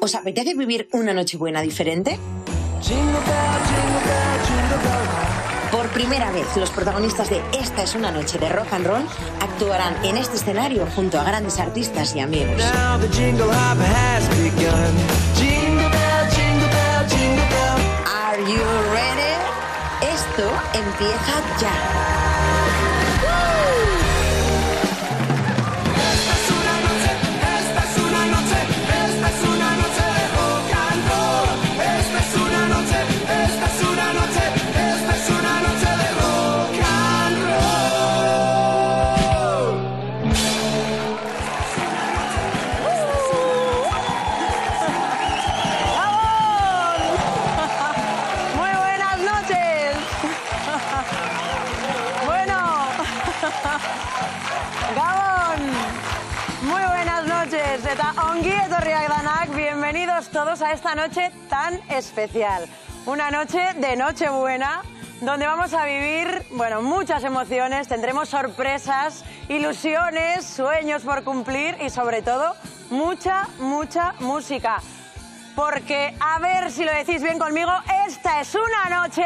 ¿Os apetece vivir una Nochebuena diferente? Por primera vez, los protagonistas de Esta es una noche de rock and roll actuarán en este escenario junto a grandes artistas y amigos. Are you ready? Esto empieza ya. Bienvenidos todos a esta noche tan especial. Una noche de Nochebuena, donde vamos a vivir, bueno, muchas emociones, tendremos sorpresas, ilusiones, sueños por cumplir y sobre todo, mucha música. Porque, a ver si lo decís bien conmigo, esta es una noche...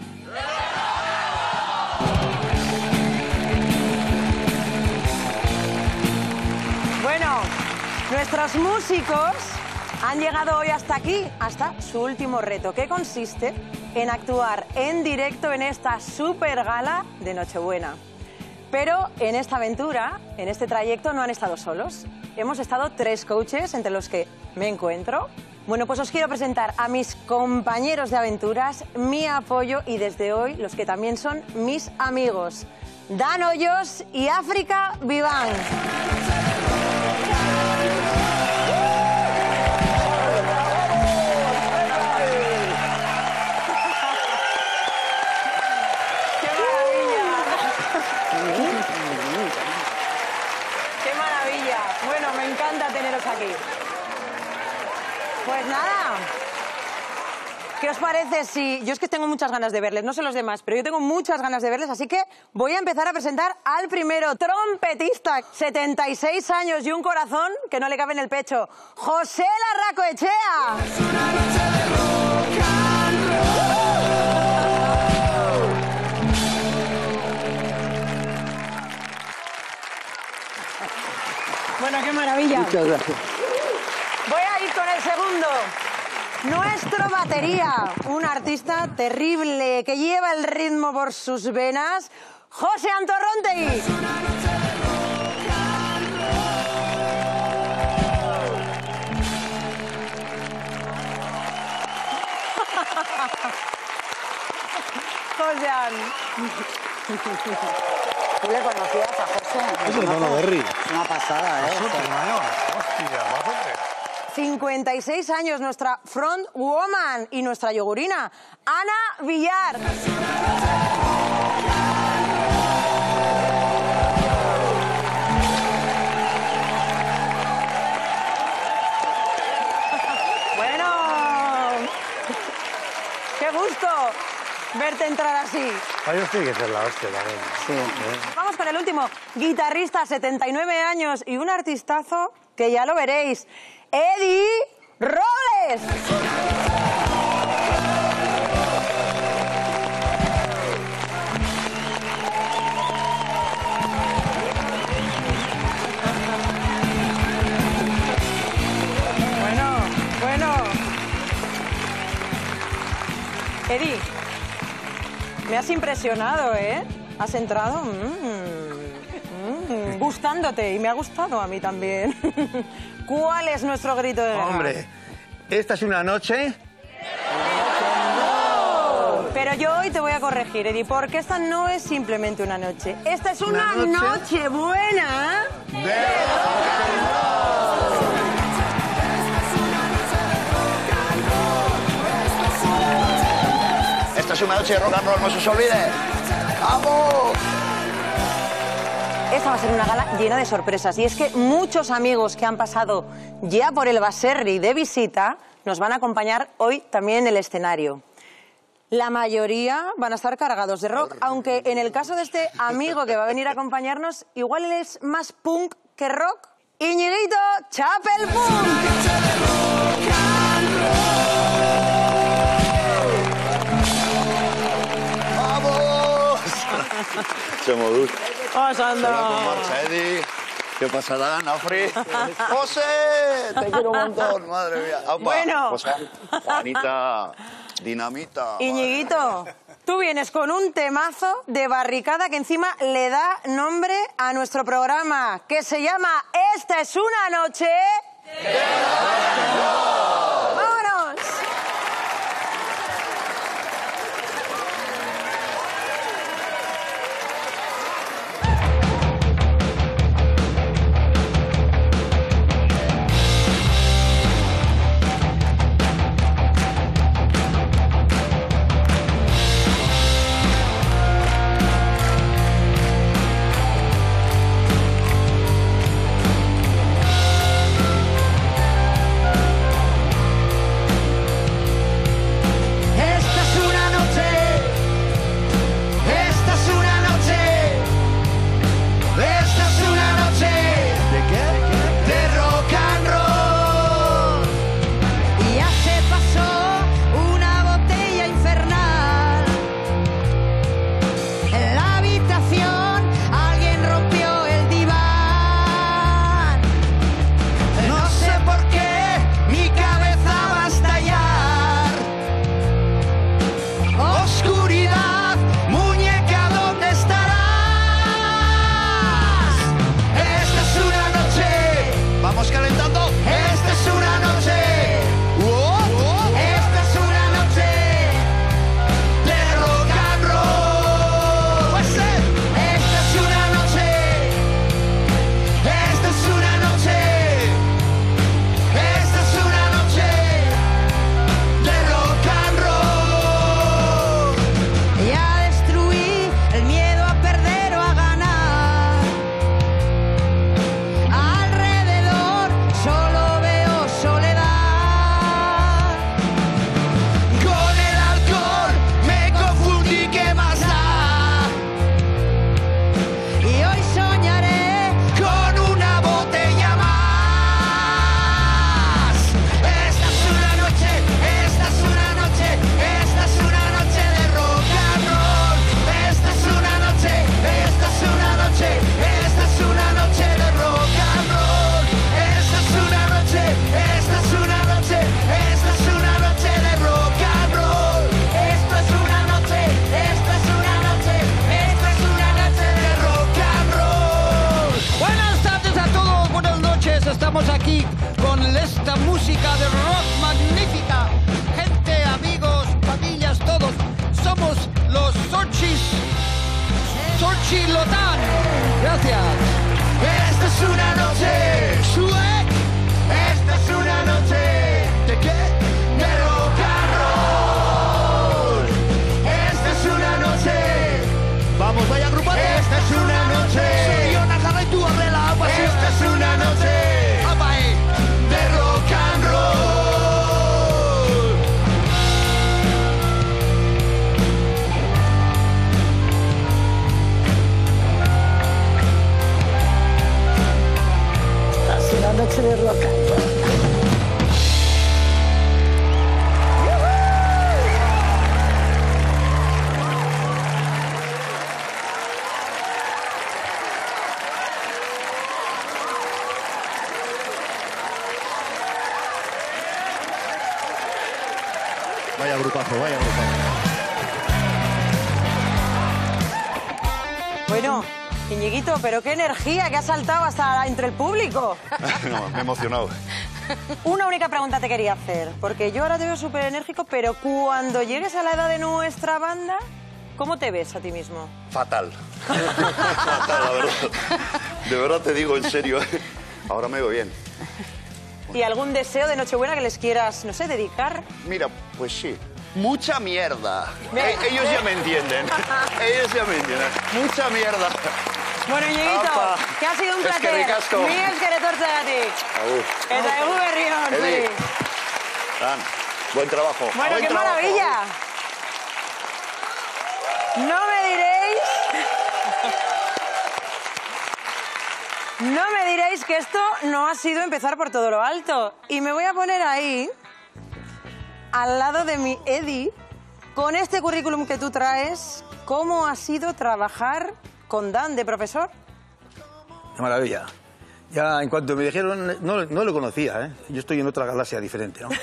Bueno, nuestros músicos han llegado hoy hasta aquí, hasta su último reto, que consiste en actuar en directo en esta super gala de Nochebuena. Pero en esta aventura, en este trayecto, no han estado solos. Hemos estado 3 coaches, entre los que me encuentro. Bueno, pues os quiero presentar a mis compañeros de aventuras, mi apoyo y desde hoy los que también son mis amigos. Dan Hoyos y África Viván. Aquí. Pues nada, ¿qué os parece si...? Yo es que tengo muchas ganas de verles, no sé los demás, pero yo tengo muchas ganas de verles, así que voy a empezar a presentar al primero, trompetista, 76 años y un corazón que no le cabe en el pecho, José Larracoechea. Es una noche de rock and roll. Bueno, qué maravilla. Muchas gracias. Voy a ir con el segundo. Nuestro batería, un artista terrible que lleva el ritmo por sus venas, José Antorrontegui. José. ¿Tú le conocías a José? Es el Dono Berry. Es una pasada, ¿eh? Hostia, bastante. 56 años, nuestra front woman y nuestra yogurina, Ana Villar. Bueno, qué gusto verte entrar así. Ay, esto tiene que ser la hostia también. Sí. Vamos con el último, guitarrista, 79 años y un artistazo que ya lo veréis, Eddie Robles. Bueno. Eddie, me has impresionado, ¿eh? Has entrado gustándote y me ha gustado a mí también. ¿Cuál es nuestro grito de guerra? Hombre, esta es una noche... Pero yo hoy te voy a corregir, Eddie, porque esta no es simplemente una noche. Esta es una noche buena. Esta es una noche de rock and roll, no se os olvide. ¡Vamos! Esta va a ser una gala llena de sorpresas y es que muchos amigos que han pasado ya por el Baserri de visita nos van a acompañar hoy también en el escenario. La mayoría van a estar cargados de rock, aunque en el caso de este amigo que va a venir a acompañarnos, igual él es más punk que rock. Iñiguito Chapel Punk. Chemodús. Pasando. Con marcha, Eddie. ¿Qué pasará, Nafri? ¡José! Te quiero un montón, madre mía. Opa, Bueno. José, Juanita, Dinamita. Iñiguito, tú vienes con un temazo de barricada que encima le da nombre a nuestro programa, que se llama Esta es una noche... ¡Vámonos! Estamos aquí con esta música de rock magnífica. Gente, amigos, familias, todos. Somos los Xochilotán. Gracias. Esta es una noche. Sue. Esta es una noche. ¿De qué? De rock and roll. Esta es una noche. Vamos, vaya agrupando. Esta es una noche. Soy yo, Najarra y tú, Arrela. Esta es una noche. De rock and roll. Es una noche de rock and roll. Vaya grupazo, vaya grupazo. Bueno, Iñiguito, pero qué energía que ha saltado hasta entre el público. No, me he emocionado. Una única pregunta te quería hacer, porque yo ahora te veo súper enérgico, pero cuando llegues a la edad de nuestra banda, ¿cómo te ves a ti mismo? Fatal. Fatal, la verdad. De verdad te digo, en serio. Ahora me veo bien. ¿Y algún deseo de Nochebuena que les quieras, no sé, dedicar? Mira, pues sí. Mucha mierda. Ve, Ellos ve. ya me entienden. Ellos ya me entienden. Mucha mierda. Bueno, Iñiguito, Apa. que ha sido un Es que placer. ricasco. Mil esqueletortzegatik. Agur. Eta egu berrión, Eddie. zuri. Dan, buen trabajo. Bueno, Buen qué trabajo. maravilla. No me diréis... No me diréis que esto no ha sido empezar por todo lo alto. Y me voy a poner ahí, al lado de mi Eddie, con este currículum que tú traes, ¿cómo ha sido trabajar con Dan de profesor? Qué maravilla. Ya en cuanto me dijeron, no lo conocía, ¿eh? Yo estoy en otra galaxia diferente, ¿no?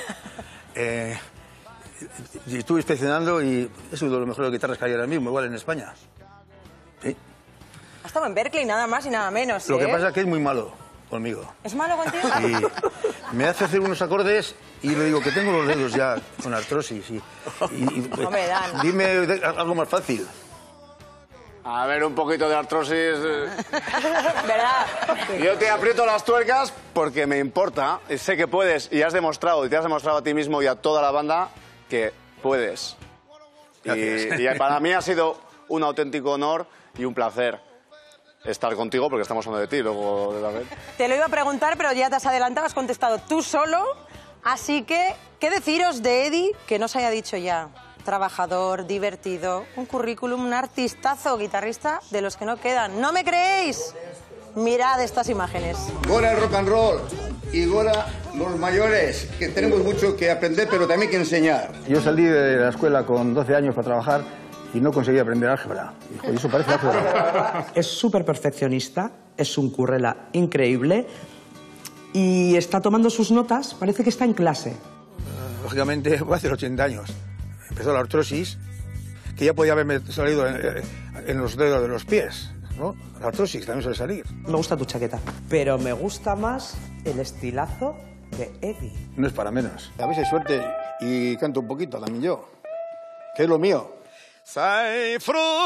Y estuve inspeccionando y es uno de los mejores guitarras que hay ahora mismo, igual en España. Sí. Ha estado en Berkeley, nada más y nada menos. Lo que pasa es que es muy malo conmigo. ¿Es malo contigo? Y me hace hacer unos acordes y le digo que tengo los dedos ya con artrosis. Hombre, Dan. Dime algo más fácil. A ver, un poquito de artrosis. ¿Verdad? Yo te aprieto las tuercas porque me importa. Sé que puedes y has demostrado, y te has demostrado a ti mismo y a toda la banda que puedes. Y para mí ha sido un auténtico honor y un placer estar contigo porque estamos hablando de ti luego de la vez. Te lo iba a preguntar, pero ya te has adelantado, has contestado tú solo. Así que, ¿qué deciros de Eddie que no se haya dicho ya? Trabajador, divertido, un currículum, un artistazo, guitarrista de los que no quedan. ¿No me creéis? Mirad estas imágenes. Gora el rock and roll y Gora los mayores, que tenemos mucho que aprender, pero también que enseñar. Yo salí de la escuela con 12 años para trabajar y no conseguí aprender álgebra. Y eso parece álgebra. Es súper perfeccionista, es un currela increíble y está tomando sus notas, parece que está en clase. Lógicamente, fue hace 80 años. Empezó la artrosis, que ya podía haberme salido en los dedos de los pies, ¿no? La artrosis también suele salir. Me gusta tu chaqueta, pero me gusta más el estilazo de Eddie. No es para menos. A veces suerte y canto un poquito también yo, que es lo mío. Sei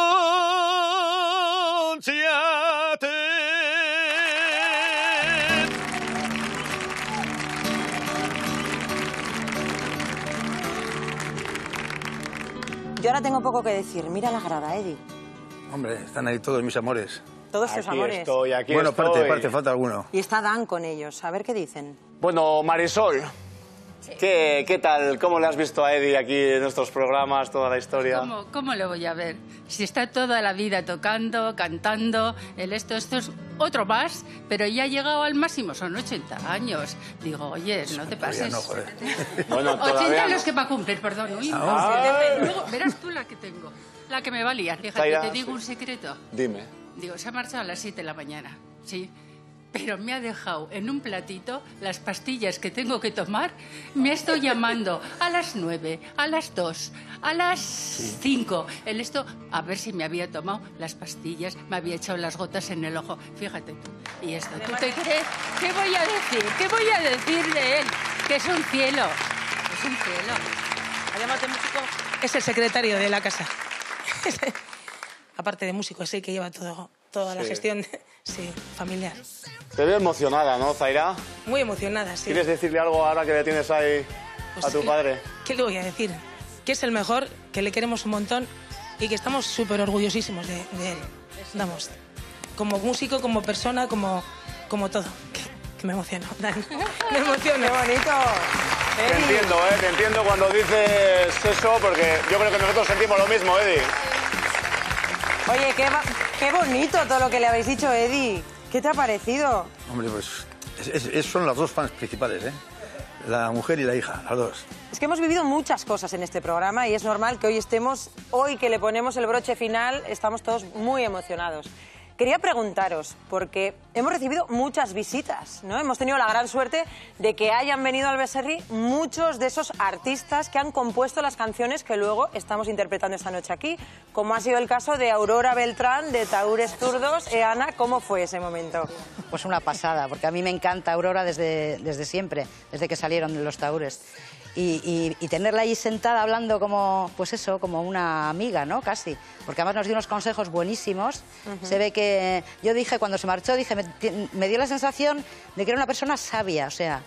Yo ahora tengo poco que decir. Mira la grada, Eddie. Hombre, están ahí todos mis amores. Todos tus amores. Aquí bueno, estoy. parte, falta alguno. Y está Dan con ellos. A ver qué dicen. Bueno, Marisol, ¿qué tal? ¿Cómo le has visto a Eddie aquí en nuestros programas, toda la historia? ¿Cómo lo voy a ver? Si está toda la vida tocando, cantando, esto es otro más, pero ya ha llegado al máximo, son 80 años. Digo, oye, no te pases. No, joder. Bueno, 80 los que va a cumplir, perdón. Uy, luego verás tú la que tengo, la que me va a liar. Fíjate, Zaira, te digo un secreto. Dime. Digo, se ha marchado a las 7 de la mañana, sí. Pero me ha dejado en un platito las pastillas que tengo que tomar. Me estoy llamando a las 9, a las 2, a las 5. A ver si me había tomado las pastillas, me había echado las gotas en el ojo. Fíjate tú. Y esto, ¿tú te crees? ¿Qué voy a decir? ¿Qué voy a decir de él? Que es un cielo. Es un cielo. Además de músico, es el secretario de la casa. Aparte de músico, es el que lleva toda la gestión familiar. Te veo emocionada, ¿no, Zaira? Muy emocionada, sí. ¿Quieres decirle algo ahora que le tienes ahí a tu padre? ¿Qué le voy a decir? Que es el mejor, que le queremos un montón y que estamos súper orgullosísimos de él. Vamos, como músico, como persona, como todo. Que me emociono, Dan. Me emociono. ¡Qué bonito! Te entiendo cuando dices eso, porque yo creo que nosotros sentimos lo mismo, Eddie. Oye, qué bonito todo lo que le habéis dicho, Eddie. ¿Qué te ha parecido? Hombre, pues son las dos fans principales, ¿eh? La mujer y la hija, las dos. Es que hemos vivido muchas cosas en este programa y es normal que hoy que le ponemos el broche final, estamos todos muy emocionados. Quería preguntaros, porque hemos recibido muchas visitas, ¿no? Hemos tenido la gran suerte de que hayan venido al Becerri muchos de esos artistas que han compuesto las canciones que luego estamos interpretando esta noche aquí, como ha sido el caso de Aurora Beltrán, de Tahúres Zurdos. Ana, ¿cómo fue ese momento? Pues una pasada, porque a mí me encanta Aurora desde siempre, desde que salieron los Tahúres. Y tenerla ahí sentada hablando como una amiga, ¿no? Casi. Porque además nos dio unos consejos buenísimos. Se ve que... Yo dije, cuando se marchó, me dio la sensación de que era una persona sabia, o sea,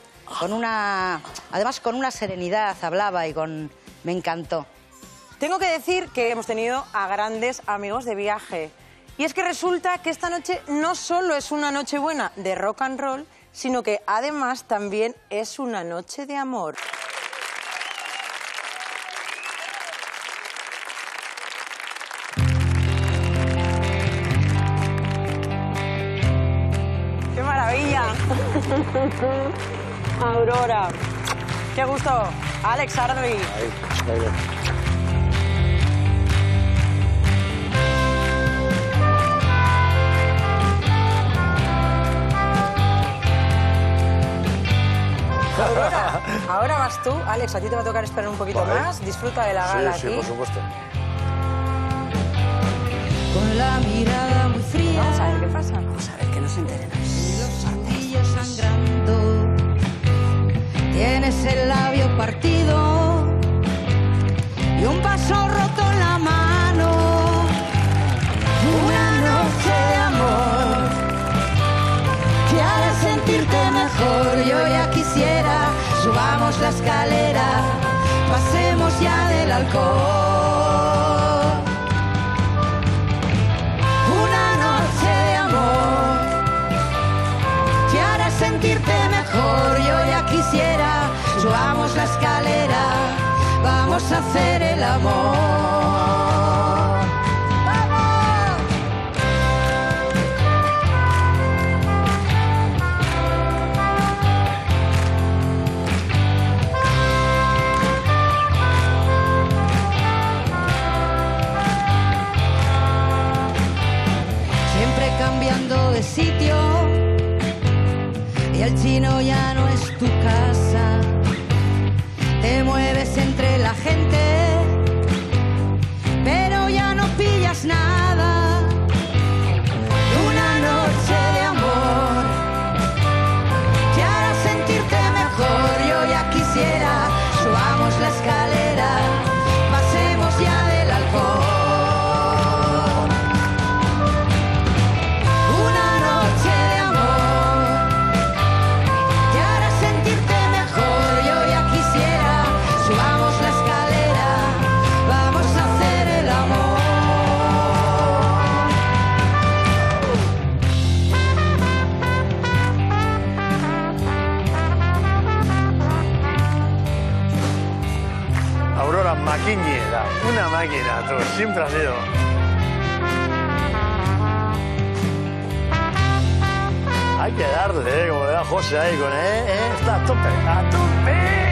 además con una serenidad hablaba me encantó. Tengo que decir que hemos tenido a grandes amigos de viaje. Y es que resulta que esta noche no solo es una noche buena de rock and roll, sino que además también es una noche de amor. ¡Qué maravilla! Aurora. ¡Qué gusto! Alex Ardi. Aurora, ahora vas tú. Alex, a ti te va a tocar esperar un poquito más. Disfruta de la gala Sí, aquí. por supuesto. Con la mirada muy fría. Vamos a ver qué pasa. Vamos a ver que no se enteren. Los ojillos sangrando. Tienes el labio partido y un paso roto en la mano. Una noche de amor que hará sentirte mejor. Yo ya quisiera, subamos la escalera, pasemos ya del alcohol. Una noche de amor que hará sentirte mejor. Yo ya quisiera, subamos la escalera, vamos a hacer el amor. Cambiando de sitio y el chino ya no es tu casa. Te mueves entre la gente, pero ya no pillas nada. Una noche de amor que hará sentirte mejor. Yo ya quisiera, subamos la escalera, pasemos ya del alcohol. Maquiniera, una máquina, tú, siempre has sido. Hay que darle, como le da José ahí con, está a tope, a tope.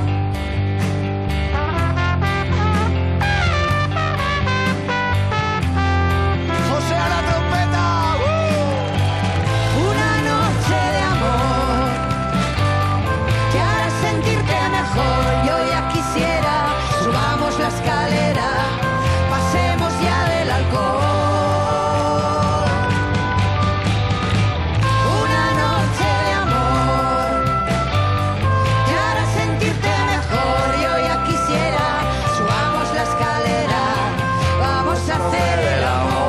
José a la trompeta. Una noche de amor que hará sentirte mejor. Yo ya quisiera, subamos la escalera, pasemos ya del alcohol. Una noche de amor que hará sentirte mejor. Yo ya quisiera, subamos la escalera, vamos a hacer el amor.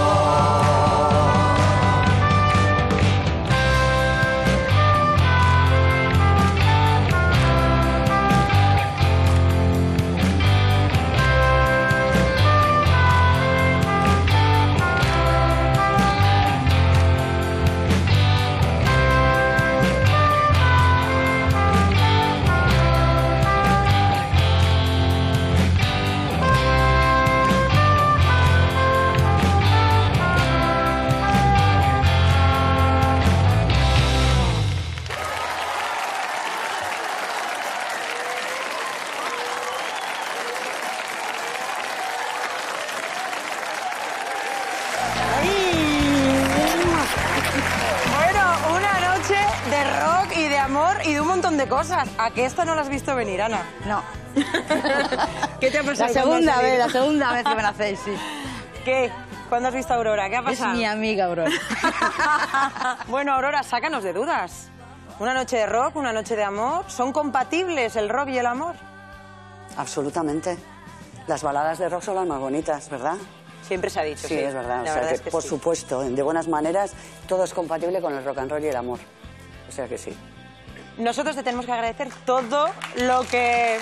Bueno, una noche de rock y de amor y de un montón de cosas. ¿A que esta no la has visto venir, Ana? No. ¿Qué te ha pasado? La segunda vez que me la hacéis, sí. ¿Qué? ¿Cuándo has visto a Aurora? ¿Qué ha pasado? Es mi amiga, Aurora. Bueno, Aurora, sácanos de dudas. Una noche de rock, una noche de amor. ¿Son compatibles el rock y el amor? Absolutamente. Las baladas de rock son las más bonitas, ¿verdad? Siempre se ha dicho, sí. Sí, es verdad. La O sea verdad que, es que por sí. supuesto, de buenas maneras, todo es compatible con el rock and roll y el amor. O sea que sí. Nosotros te tenemos que agradecer todo lo que...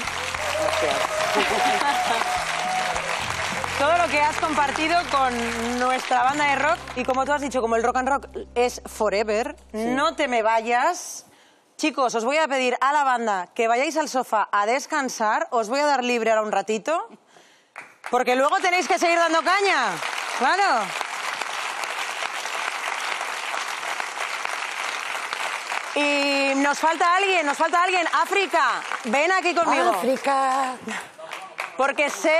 todo lo que has compartido con nuestra banda de rock. Y como tú has dicho, como el rock and roll es forever, no te me vayas. Chicos, os voy a pedir a la banda que vayáis al sofá a descansar. Os voy a dar libre ahora un ratito. Porque luego tenéis que seguir dando caña. Claro. Y nos falta alguien. África, ven aquí conmigo. África. Porque sé...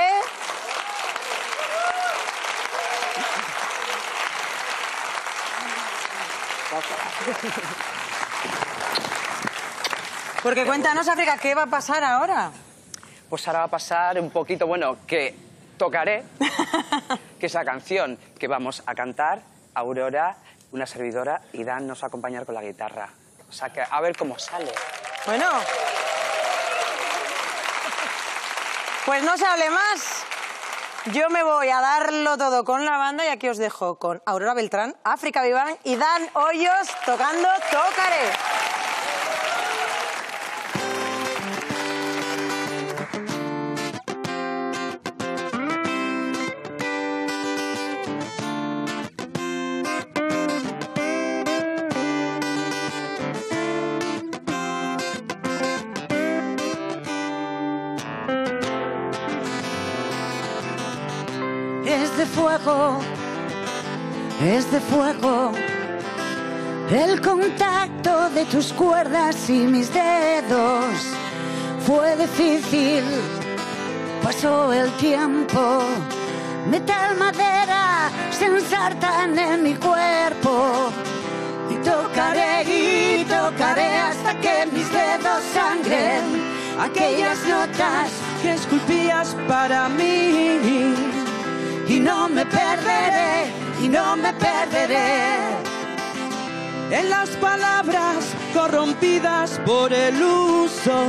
Porque cuéntanos, África, ¿qué va a pasar ahora? Pues ahora va a pasar un poquito, bueno, que tocaré, que es la canción que vamos a cantar, Aurora, una servidora, y Dan nos va a acompañar con la guitarra. O sea, que a ver cómo sale. Bueno. Pues no se hable más. Yo me voy a darlo todo con la banda y aquí os dejo con Aurora Beltrán, África Viván y Dan Hoyos tocando Tocaré. Es de fuego el contacto de tus cuerdas y mis dedos. Fue difícil, pasó el tiempo, metal, madera se ensartan en mi cuerpo. Y tocaré hasta que mis dedos sangren aquellas notas que esculpías para mí. Y no me perderé, y no me perderé en las palabras corrompidas por el uso.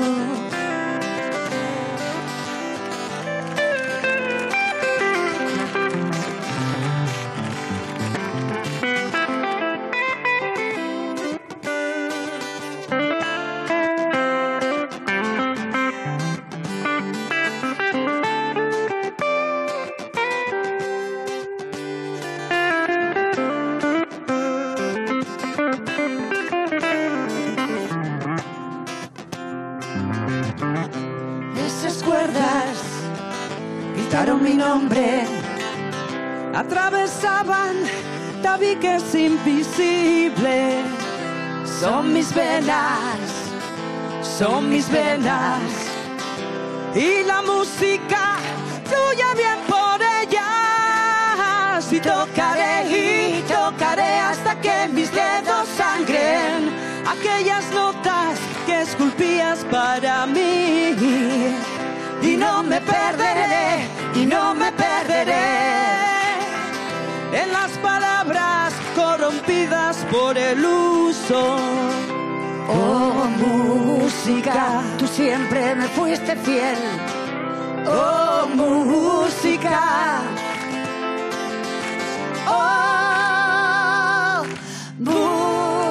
Mi nombre atravesaban tabiques invisibles. Son mis venas, son mis venas. Y la música fluye bien por ellas. Y tocaré hasta que mis dedos sangren aquellas notas que esculpías para mí. Y no me perderé, y no me perderé en las palabras corrompidas por el uso. Oh, música, tú siempre me fuiste fiel. Oh, música. Oh, música.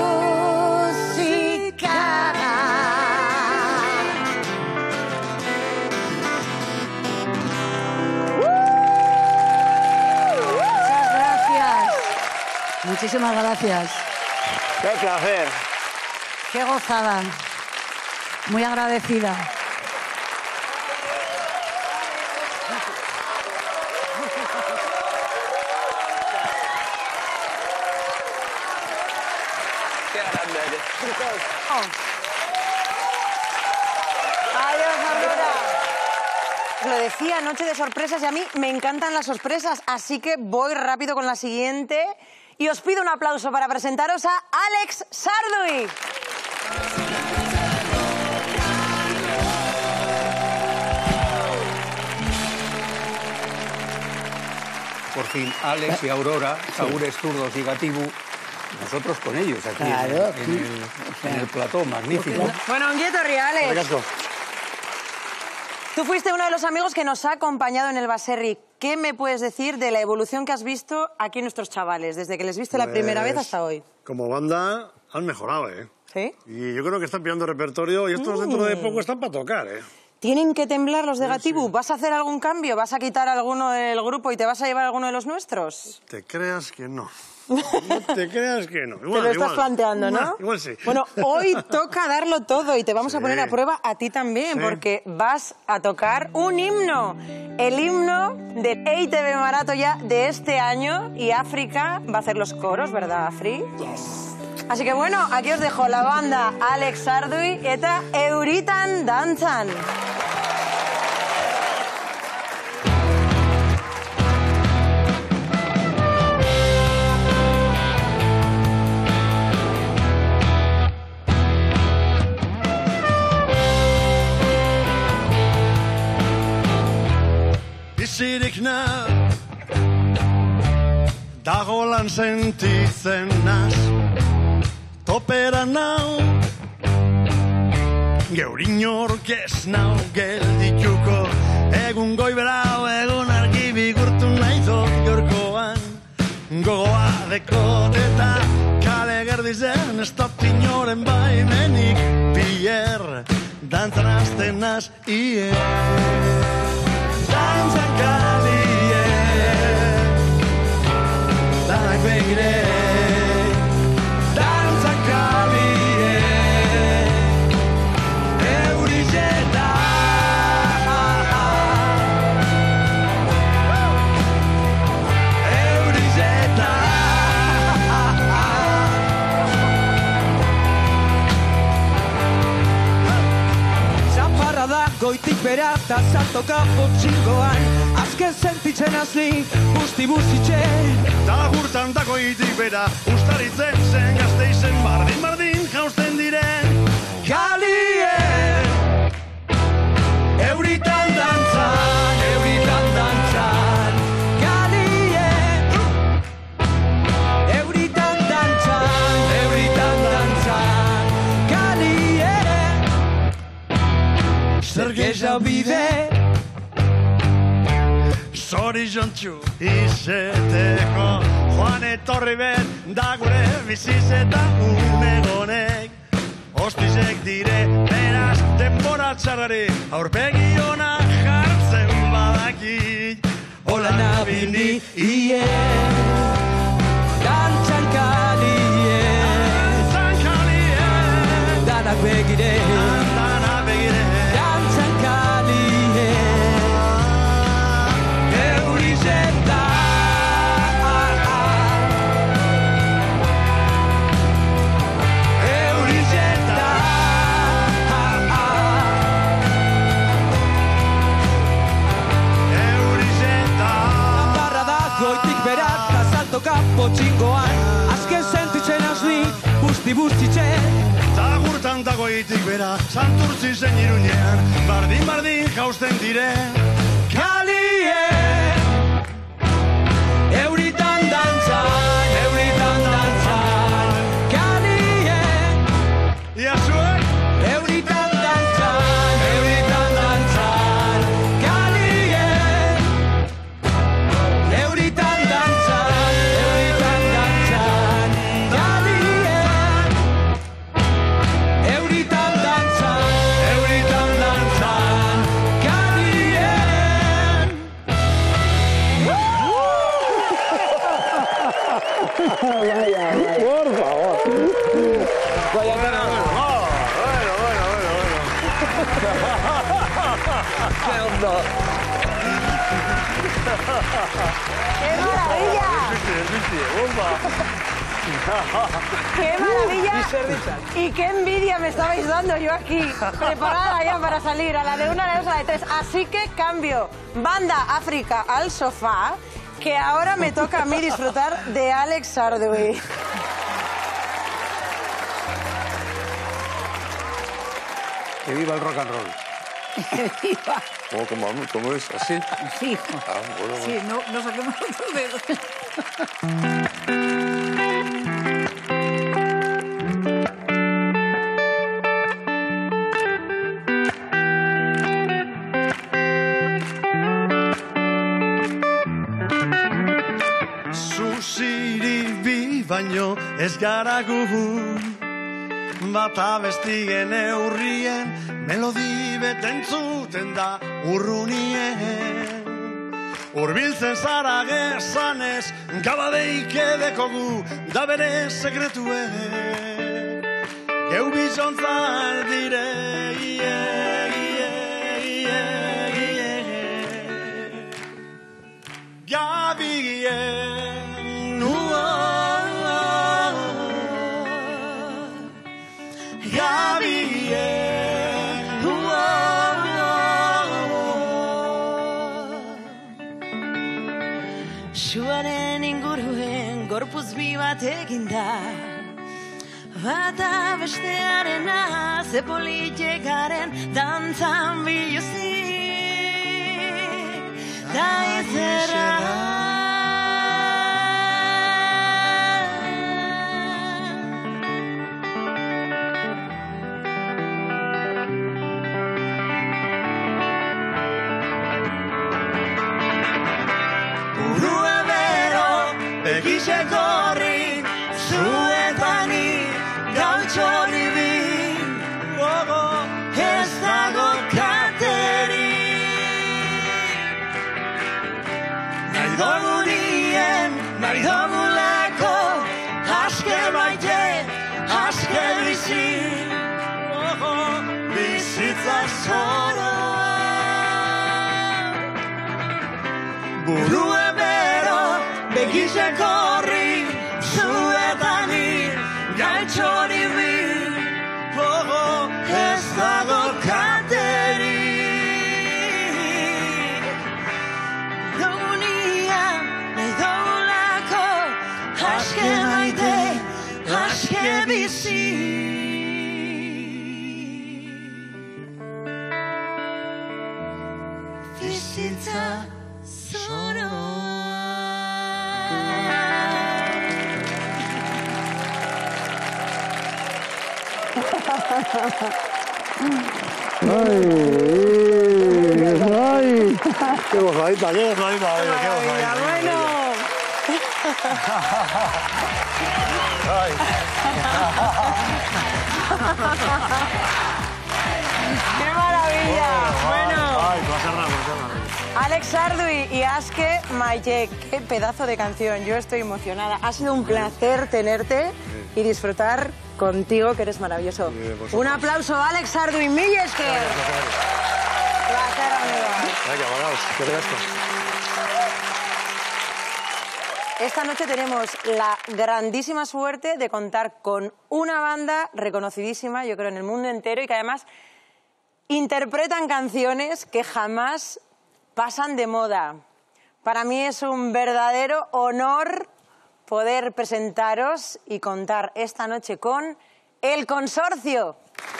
Muchísimas gracias. ¡Qué placer! ¡Qué gozada! Muy agradecida. Qué grande eres. Adiós, Aurora. Lo decía, noche de sorpresas y a mí me encantan las sorpresas, así que voy rápido con la siguiente. Y os pido un aplauso para presentaros a Alex Sarduy. Por fin, Alex y Aurora, Saúres, Zurdos y Gatibu, nosotros con ellos aquí en el plató, magnífico. Bueno, onguieto Alex. Obrigado. Tú fuiste uno de los amigos que nos ha acompañado en el Baserri. ¿Qué me puedes decir de la evolución que has visto aquí en nuestros chavales, desde que les viste la primera vez hasta hoy? Como banda han mejorado, ¿eh? ¿Sí? Y yo creo que están pillando repertorio y estos dentro de poco están para tocar, ¿eh? ¿Tienen que temblar los de Gatibu? ¿Vas a hacer algún cambio? ¿Vas a quitar alguno del grupo y te vas a llevar alguno de los nuestros? Te creas que no. No te creas que no. Igual, te lo estás planteando, ¿no? Igual sí. Bueno, hoy toca darlo todo y te vamos a poner a prueba a ti también, porque vas a tocar un himno. El himno de EITB Maratoya de este año, y África va a hacer los coros, ¿verdad, Afri? Yes. Así que bueno, aquí os dejo la banda Alex Sarduy eta Euritan dantzan. dago lan sentitzen naz, topera nau, geurin orkez nau geldituko, egun goiberau, egun argi bigurtu naizok gaurkoan, gogoa dekot eta kale gerdizen, ez dut inoren baimenik, Pierre, dantzan azten naz, dantzan kalie, danak begire, dantzan kalie, eurizeta, eurizeta. Zaparra da goitik bera eta saltoka potxingoan, azken sentitzen azli, busti-bustitxe. Da gurtan da goitik bera, ustaritzen zen, gazteizen bardin jausten diren. Kalie, euritan dantzan, Kalie, euritan dantzan, Kalie, zer gehiago bide, zori jontxu izeteko, joan etorri bet da gure bizizeta unegonek, ostizek dire, beraz denbora txarrari, aurpegi ona jartzen badakit, hola nabili, dantzan kalie, danak begire, dantzan kalie, eurizeta, eurizeta, eurizeta. Barra da goitik berat, eta saltoka potxingoan, azken sentitzen azli, busti-bustitxe. Eta gurtan dagoitik bera, santurtzi zen Iruñean, bardin jausten diren. Kalie, euritan dantzan, Kalie, iasuek, euritan dantzan, Kalie, euritan dantzan, Kalie, euritan dantzan, Kalie. Por favor. Vaya bueno. ¿Qué onda? ¡Qué maravilla! ¡Qué maravilla! Y qué envidia me estabais dando yo aquí, preparada ya para salir a la de una, a la de dos, a la de tres. Así que cambio banda África al sofá, que ahora me toca a mí disfrutar de Alex Sarduy. Que viva el rock and roll. ¡Viva! ¿Cómo es? ¿Así? Sí. Bueno. Sí, no saquemos otros dedos. Zuziri baino ez gara gu, bata bestien eurrien, melodi betentzuten da urrunien. Urbiltzen zara gezanez, gabadeik edekogu, da bere sekretue. Geu bizontzar dire, Gabien, Gabien, Suaren inguruen gorpuz bi bat eginda, bata bestearena ze polite garen dantzan biluzik, da izera. burue bero, begize korri, zuetan hil, gaitxori bil, ez dago katerik. Gaunia, nahi daulako, aske maite, aske bizi. Bizitza zoroa. ¡Ay! ¡Qué gozadita, qué gozadita! Bueno. ¡Qué maravilla! Bueno. Alex Arduy y Aske Maite, qué pedazo de canción. Yo estoy emocionada. Ha sido un placer tenerte y disfrutar contigo, que eres maravilloso. Un aplauso a Alex Arduy Millesker. Placer, amigo. Esta noche tenemos la grandísima suerte de contar con una banda reconocidísima, yo creo, en el mundo entero, y que además interpretan canciones que jamás pasan de moda. Para mí es un verdadero honor poder presentaros y contar esta noche con El Consorcio.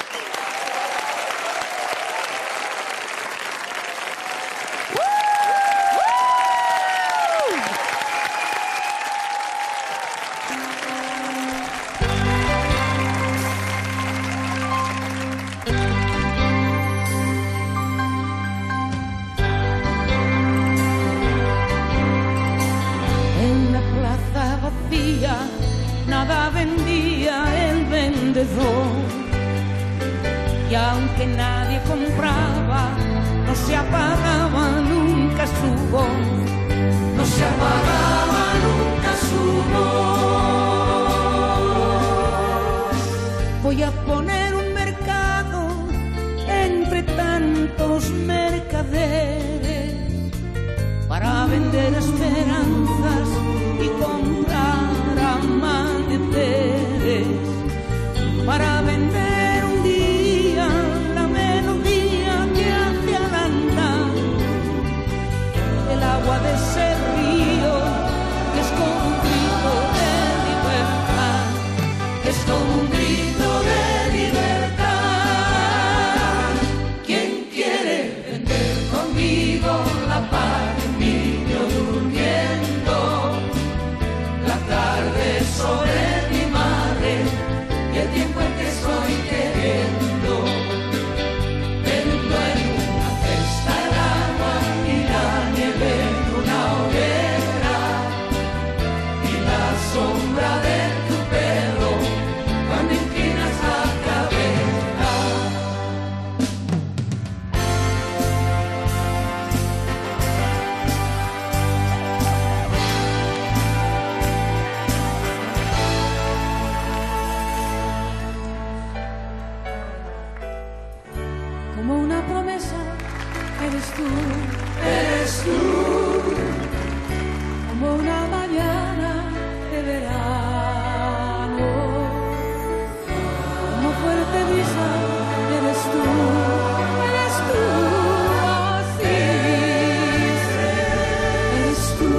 Nada vendía el vendedor, y aunque nadie compraba, no se apagaba nunca su voz, no se apagaba nunca su voz. Voy a poner un mercado entre tantos mercaderes para vender esperanzas y comprar amaneceres, para vender un día la melodía que hace al andar el agua de ese río, que es como un grito de libertad, que es como un grito de libertad. ¿Quién quiere vender conmigo la paz de un niño durmiendo? La tarde sobre mi madre y el tiempo en que estoy queriendo, vendo en una cesta el agua y la nieve en una hoguera y la sombra de tu pelo cuando inclinas la cabeza. Como una promesa, eres tú, como una mañana de verano, como fuerte brisa, eres tú, así eres tú.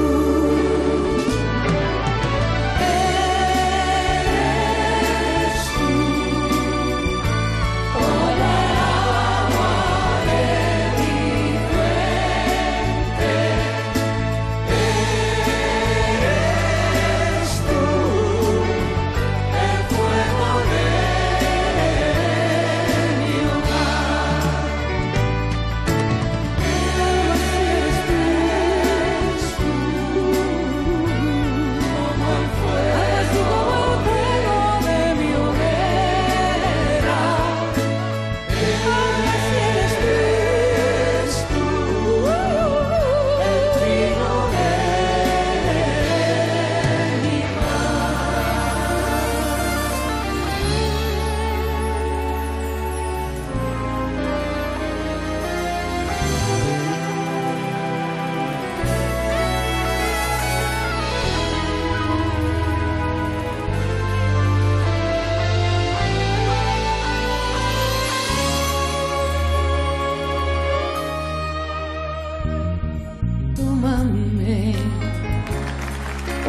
Tú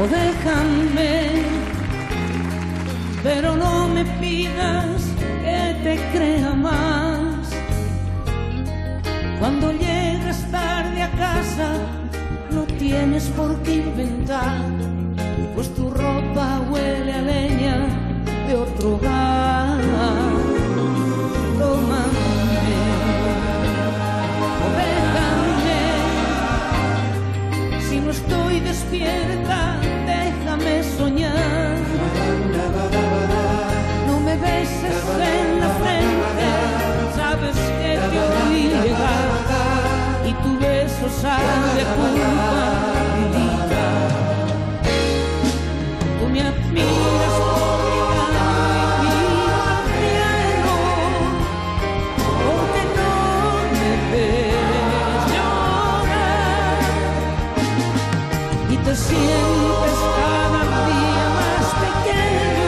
o déjame, pero no me pidas que te crea más. Cuando llegas tarde a casa no tienes por qué inventar, pues tu ropa huele a leña de otro hogar. Tómame o déjame, si no estoy despierta déjame soñar. No me beses en la frente, sabes que te oí llegar y tu beso sabe a culpabilidad. Tú me admiras por mi cambio y al cielo, porque no me ves llorar y te sientes cada día más pequeño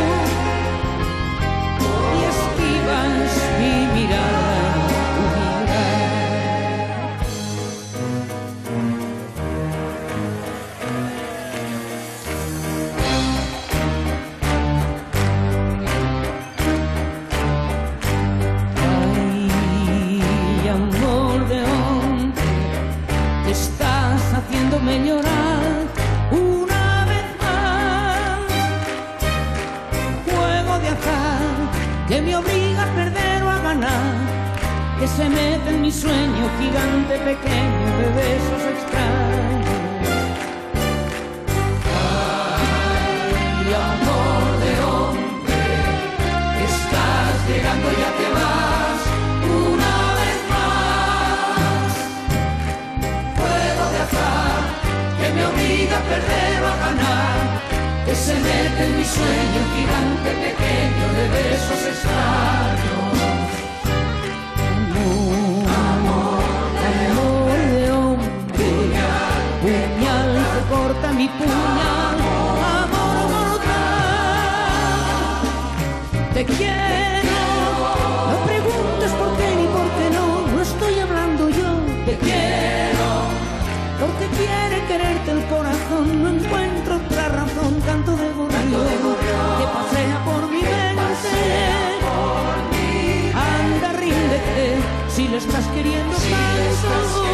y esquivas mi mirada. Haciéndome llorar una vez más. Juego de azar que me obliga a perder o a ganar, que se mete en mi sueño gigante pequeño de besos extraños. Ay, amor de hombre, estás llegando y ya te vas una vez más. Juego de azar que me obliga a perder o a ganar, que se mete en mi sueño gigante pequeño de besos extraños. Amor de hombre, puñal que corta mi puñal, amor mortal. Te quiero, no preguntes por qué ni por qué no, no estoy hablando yo. Te quiero, porque quiere quererte el corazón, no encuentro otra razón, canto de gorrión que pasea por mi mente. Anda, ríndete, si lo estás queriendo tanto.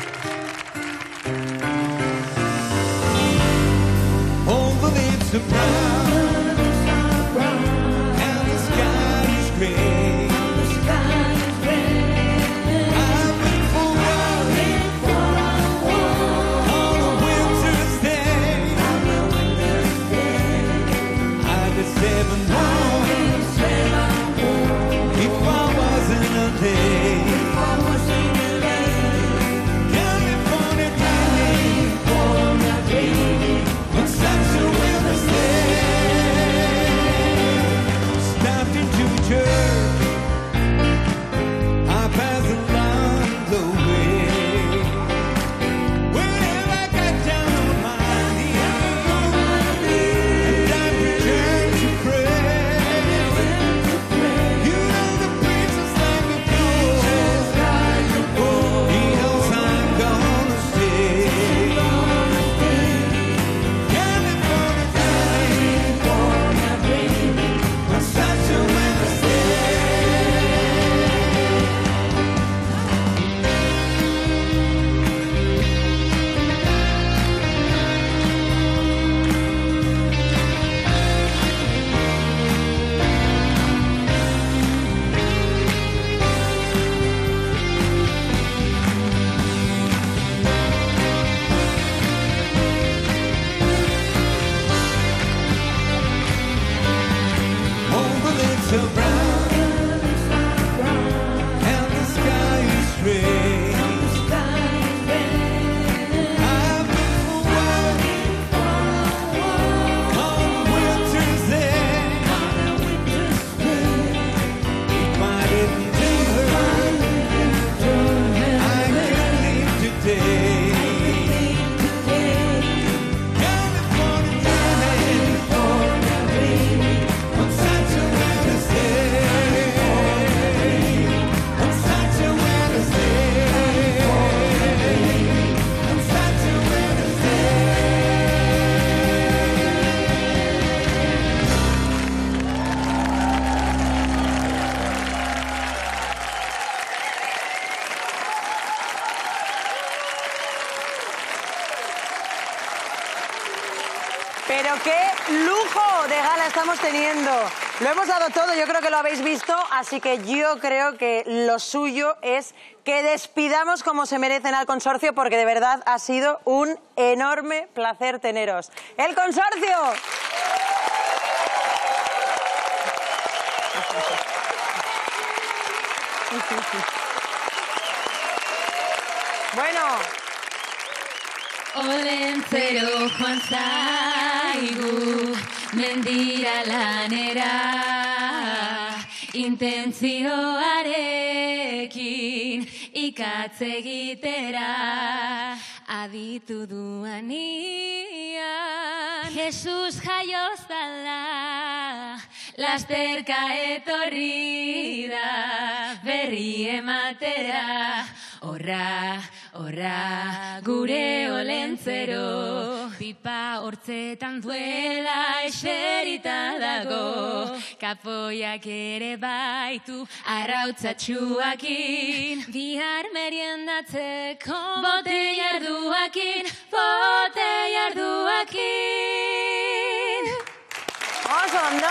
Surprise. Pero qué lujo de gala estamos teniendo. Lo hemos dado todo, yo creo que lo habéis visto, así que yo creo que lo suyo es que despidamos como se merecen al consorcio, porque de verdad ha sido un enorme placer teneros. ¡El consorcio! Bueno. Olentzero joan zaigu, mendira lanera, intentzioarekin ikatze egitera, aditu duanian. Jesus jaioz dala, lasterka etorri da, berri ematera, horra, gure Olentzero. Pipa hortzetan duela eserita dago, kapoiak ere baitu arrautzatxuakin, bihar meriendatzeko botellarduakin. ¡Oso,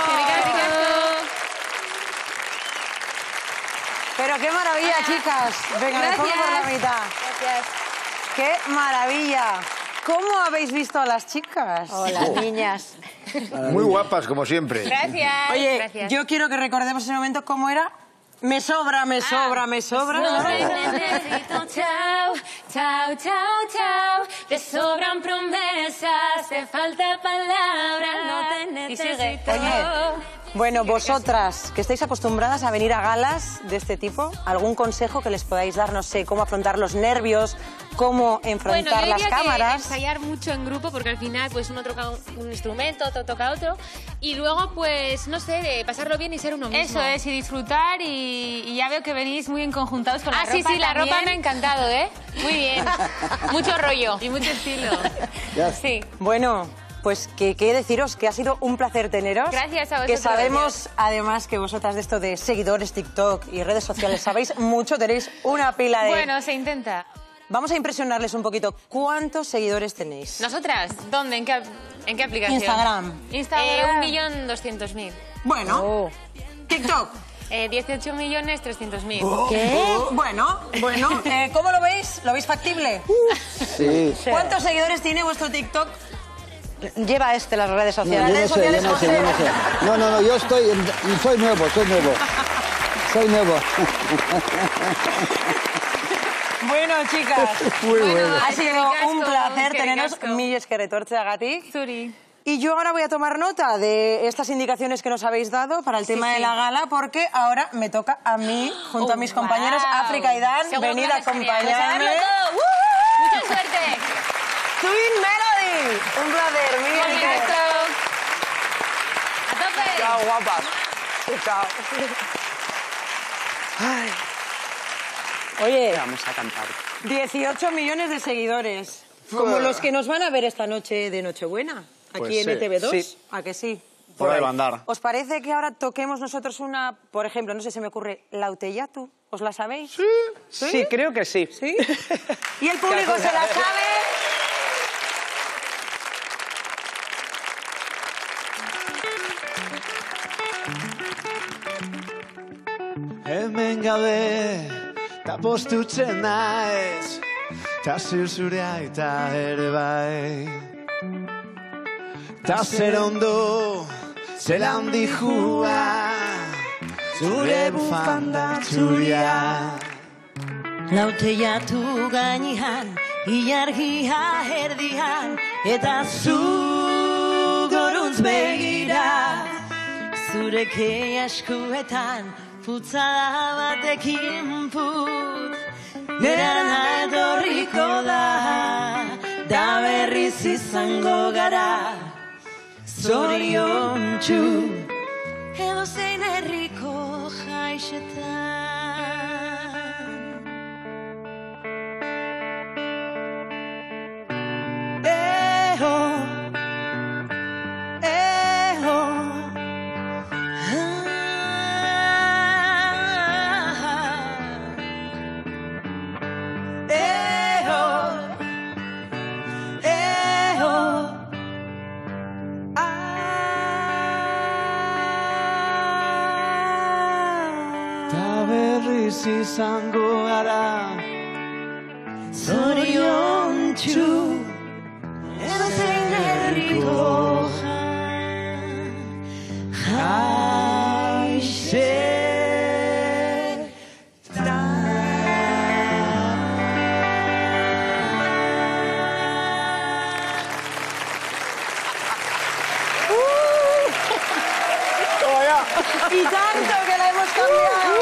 Pero qué maravilla, chicas. Venga, me pongo por la mitad. Gracias. ¡Qué maravilla! ¿Cómo habéis visto a las chicas? Hola, niñas. Muy guapas, como siempre. Gracias. Oye, Gracias. yo quiero que recordemos ese momento cómo era. Me sobra. No necesito, chao, chao, chao, chao. Te sobran promesas, te falta palabras. No te necesito. Oye, bueno, vosotras que estáis acostumbradas a venir a galas de este tipo, ¿algún consejo que les podáis dar? No sé, cómo afrontar los nervios, cómo enfrentar las cámaras. Que ensayar mucho en grupo, porque al final pues uno toca un instrumento, otro toca otro, y luego pues, no sé, de pasarlo bien y ser uno mismo. Eso es, y disfrutar, y ya veo que venís muy enconjuntados con la ropa. Sí, la también. ropa me ha encantado, ¿eh? Muy bien. Mucho rollo. Y mucho estilo. Sí. Bueno, pues que deciros que ha sido un placer teneros. Gracias a vosotros. Que sabemos, además, que vosotras de esto de seguidores, TikTok y redes sociales sabéis mucho, tenéis una pila de... Bueno, se intenta. Vamos a impresionarles un poquito. ¿Cuántos seguidores tenéis? ¿Nosotras? ¿Dónde? ¿En qué aplicación? Instagram. 1.200.000. Bueno. TikTok. 18.300.000. ¿Qué? Bueno. ¿Cómo lo veis? ¿Lo veis factible? Sí. ¿Cuántos seguidores tiene vuestro TikTok? Lleva las redes sociales. No, yo no sé. No, yo soy nuevo. Bueno, chicas, Muy bueno. ha sido un placer teneros. Mil esker etortzeagatik. Zuri. Y yo ahora voy a tomar nota de estas indicaciones que nos habéis dado para el tema de la gala, porque ahora me toca a mí, junto a mis compañeros África y Dan, venir a acompañarme. ¡Mucha suerte! Twin Melody. Un placer, Mil esker. ¡A tope! Chao, guapas. Chao. Oye, vamos a cantar. 18 millones de seguidores, como los que nos van a ver esta noche de Nochebuena, aquí Pues en sí, ETV2. sí. ¿A que sí? Por ahí va a andar. ¿Os parece que ahora toquemos nosotros una, por ejemplo, no sé, se me ocurre, la Utellatu? ¿Os la sabéis? Sí, creo que sí. ¿Sí? ¿Y el público se la sabe? Hemen gaude, ta postutzen naiz, ta zure aita ere bai. Ta zer ondo, zela handi jua, zure bufanda txuria. Lauteiatu gainean, ilargia erdian, eta zu goruntz begira, zure kea eskuetan, putzada batekin put, nerana etorriko da berriz izango gara, zoriontsu, edo zein herriko jaixetan. berriz izango gara. Zoriontsu edozein herriko Y tanto que la hemos cambiado.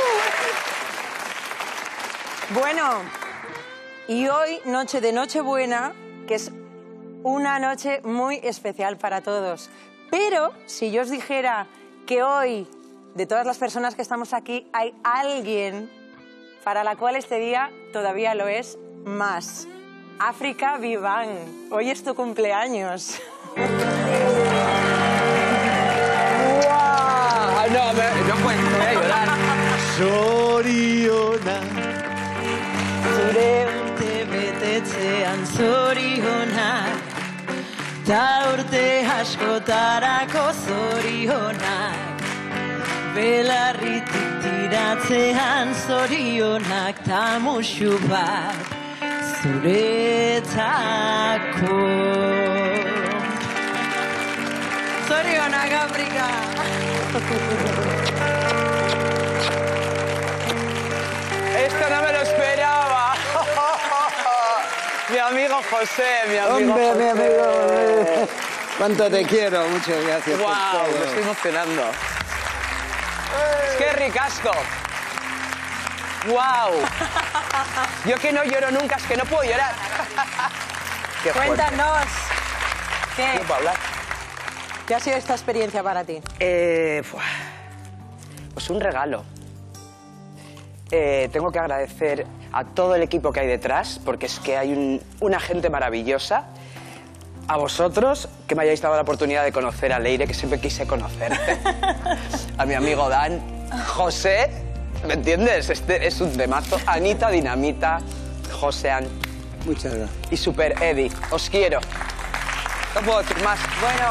Bueno, y hoy, noche de Nochebuena, que es una noche muy especial para todos. Pero si yo os dijera que hoy, de todas las personas que estamos aquí, hay alguien para la cual este día todavía lo es más. África Viván, hoy es tu cumpleaños. No, no puedo, me voy a llorar. Zoriona zure urte betetzean zorionak ta urte askotarako zorionak belarritik tiratzean zorionak ta musu bat zuretzako. Zorionak, África. Esto no me lo esperaba. Mi amigo José, mi amigo Hombre, José. mi amigo. Cuánto te quiero, muchas gracias por Wow, todo. me estoy emocionando. Es que ricasco. Wow. Yo que no lloro nunca, es que no puedo llorar. Qué fuerte. Cuéntanos, ¿qué? No puedo hablar. ¿Qué ha sido esta experiencia para ti? Pues un regalo. Tengo que agradecer a todo el equipo que hay detrás, porque es que hay una gente maravillosa. A vosotros, que me hayáis dado la oportunidad de conocer a Leire, que siempre quise conocer. A mi amigo Dan, José, ¿me entiendes? Este es un temazo. Anita Dinamita, Josean. Muchas gracias. Y Super Eddie. Os quiero. No puedo decir más. Bueno.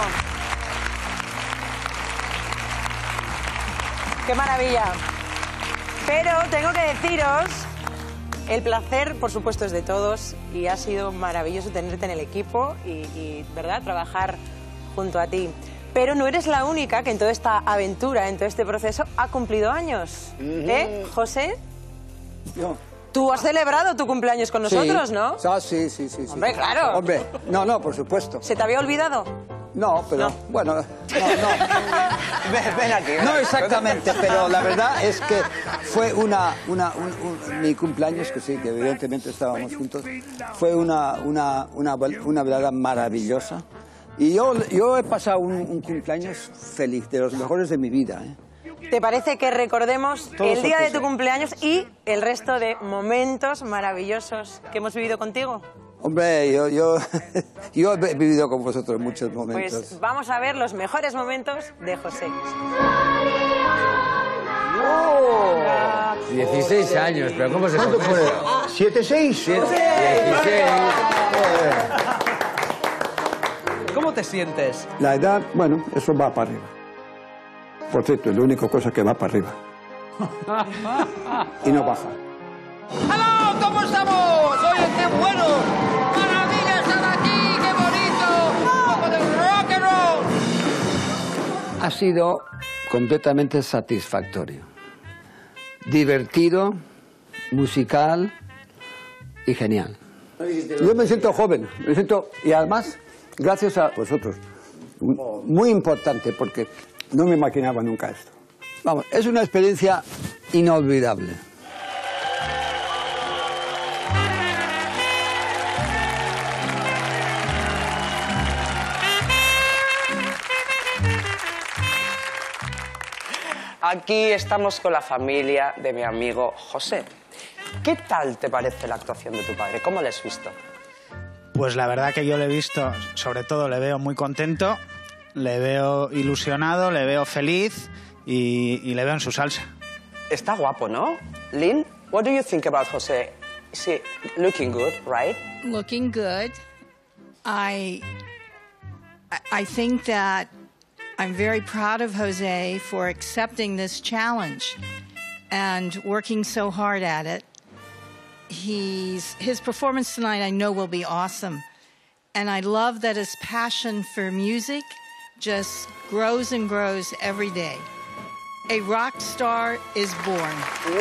¡Qué maravilla! Pero tengo que deciros, el placer, por supuesto, es de todos y ha sido maravilloso tenerte en el equipo y ¿verdad?, trabajar junto a ti. Pero no eres la única que en toda esta aventura, en todo este proceso, ha cumplido años. ¿Eh, José? Yo. Tú has celebrado tu cumpleaños con nosotros, Sí. ¿no? Ah, sí, sí, sí. Hombre, claro. Hombre, no, por supuesto. ¿Se te había olvidado? No, pero bueno, no. Ven aquí. No exactamente, pero la verdad es que fue mi cumpleaños, que sí, que evidentemente estábamos juntos, fue una velada maravillosa. Y yo he pasado un cumpleaños feliz, de los mejores de mi vida, ¿eh? ¿Te parece que recordemos Todos el día de sorpresa. tu cumpleaños y el resto de momentos maravillosos que hemos vivido contigo? Hombre, yo he vivido con vosotros muchos momentos. Pues vamos a ver los mejores momentos de José. 16 años, pero ¿cómo se ¿Cuánto come fue? eso? ¿7-6? 16. ¿Cómo te sientes? La edad, bueno, eso va para arriba. Por cierto, es la única cosa que va para arriba. Y no baja. ¡Hola! ¿Cómo estamos? Oye, qué bueno. Maravilla estar aquí, qué bonito. Un poco de rock and roll. Ha sido completamente satisfactorio. Divertido, musical y genial. Yo me siento joven, y además, gracias a vosotros. Muy importante, porque no me imaginaba nunca esto. Vamos, es una experiencia inolvidable. Aquí estamos con la familia de mi amigo José. ¿Qué tal te parece la actuación de tu padre? ¿Cómo le has visto? Pues la verdad que yo le he visto, sobre todo le veo muy contento, le veo ilusionado, le veo feliz y le veo en su salsa. Está guapo, ¿no? Lynn, what do you think about José? Is he looking good, right? Looking good. I think that I'm very proud of Jose for accepting this challenge and working so hard at it. His performance tonight I know will be awesome. And I love that his passion for music just grows and grows every day. A rock star is born.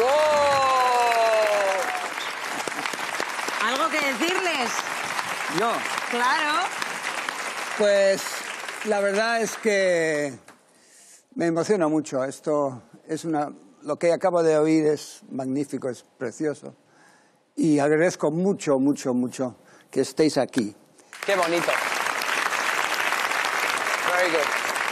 ¿Algo que decirles? Yo. Claro. Pues la verdad es que me emociona mucho. Esto es lo que acabo de oír es magnífico, es precioso. Y agradezco mucho, mucho, mucho que estéis aquí. Qué bonito. Very good.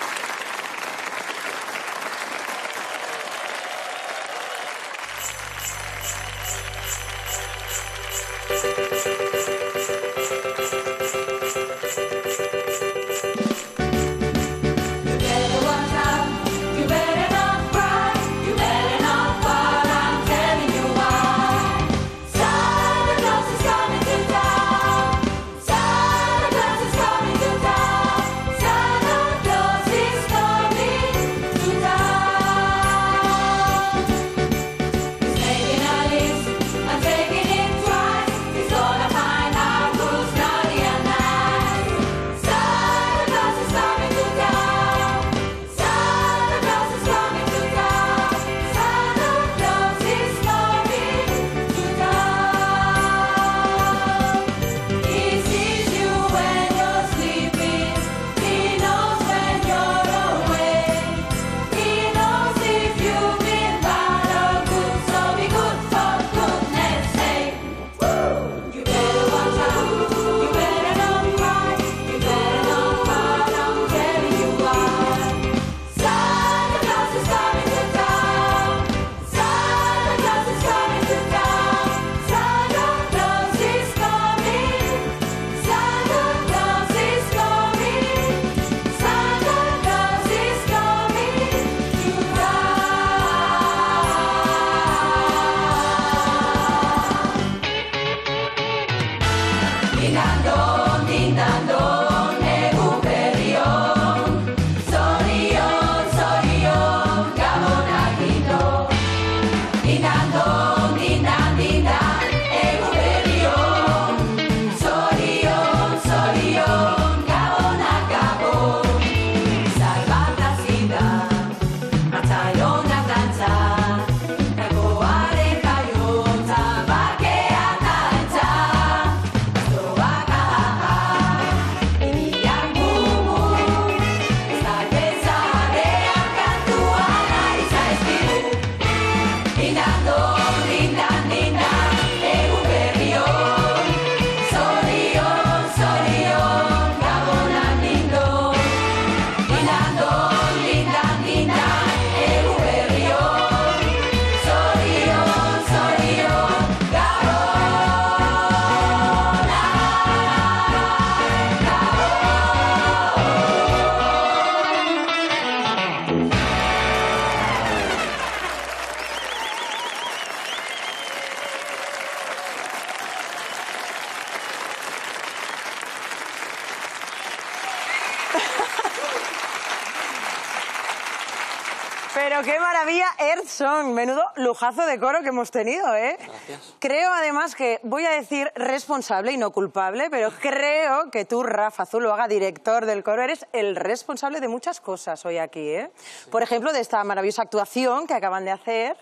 Pero qué maravilla, Earth Song. Menudo lujazo de coro que hemos tenido, ¿eh? Gracias. Creo, además, que voy a decir responsable y no culpable, pero creo que tú, Rafa Zuluaga, director del coro, eres el responsable de muchas cosas hoy aquí, ¿eh? Sí. Por ejemplo, de esta maravillosa actuación que acaban de hacer.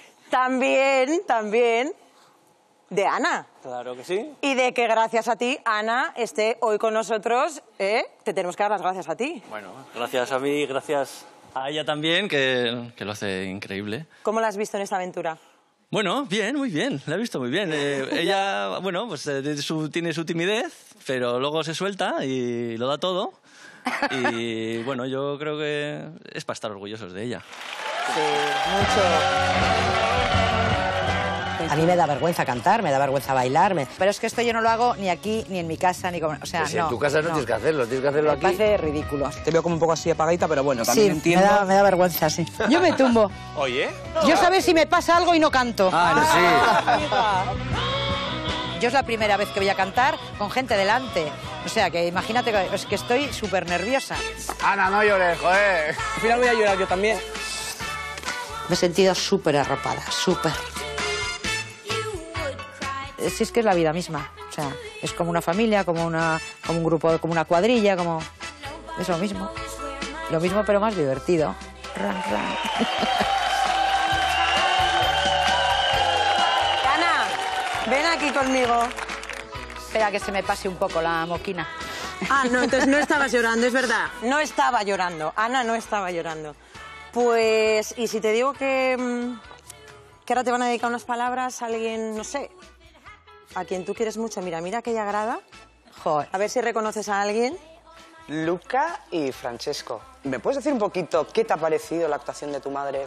También de Ana. Claro que sí. Y de que gracias a ti, Ana, esté hoy con nosotros, ¿eh? Te tenemos que dar las gracias a ti. Bueno, gracias a mí, gracias a ella también, que lo hace increíble. ¿Cómo la has visto en esta aventura? Bueno, bien, muy bien, la he visto muy bien. Ella, bueno, pues tiene su timidez, pero luego se suelta y lo da todo. Y bueno, yo creo que es para estar orgullosos de ella. Sí, mucho. A mí me da vergüenza cantar, me da vergüenza bailarme. Pero es que esto yo no lo hago ni aquí, ni en mi casa, ni como... O sea, pues no. En tu casa no tienes que hacerlo, tienes que hacerlo aquí. Me parece ridículo. Te veo como un poco así apagadita, pero bueno, también entiendo... Sí, me da vergüenza, sí. Yo me tumbo. Oye. Yo sabes si me pasa algo y no canto. Ah, sí. Yo es la primera vez que voy a cantar con gente delante. O sea, que imagínate que estoy súper nerviosa. Ana, no llores, joder. Al final voy a llorar yo también. Me he sentido súper arropada, súper. Si es que es la vida misma. O sea, es como una familia, como un grupo, como una cuadrilla, como... Es lo mismo. Lo mismo, pero más divertido. Ran, ran. Ana, ven aquí conmigo. Espera que se me pase un poco la moquina. Ah, no, entonces no estabas llorando, es verdad. No estaba llorando. Ana no estaba llorando. Pues, y si te digo que ahora te van a dedicar unas palabras a alguien, no sé, a quien tú quieres mucho. Mira aquella grada. Joder. A ver si reconoces a alguien. Luca y Francesco, ¿me puedes decir un poquito qué te ha parecido la actuación de tu madre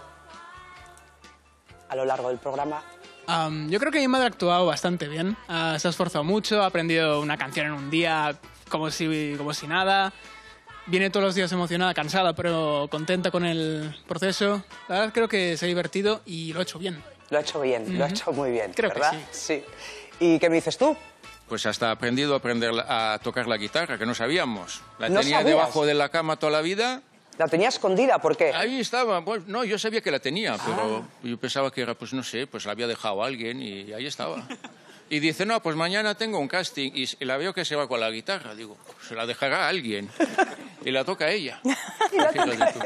a lo largo del programa? Yo creo que mi madre ha actuado bastante bien. Se ha esforzado mucho, ha aprendido una canción en un día como si nada. Viene todos los días emocionada, cansada, pero contenta con el proceso. La verdad creo que se ha divertido y lo ha hecho bien. Lo ha hecho bien, lo ha hecho muy bien, creo ¿verdad? que sí. ¿Y qué me dices tú? Pues hasta aprendido a tocar la guitarra, que no sabíamos. La ¿No tenía sabías? debajo de la cama toda la vida. ¿La tenía escondida? ¿Por qué? Ahí estaba. Pues, no, yo sabía que la tenía, pero yo pensaba que era, pues no sé, pues la había dejado alguien y ahí estaba. Y dice, no, pues mañana tengo un casting y la veo que se va con la guitarra. Digo, se la dejará a alguien. Y la toca ella. Y la toca ella.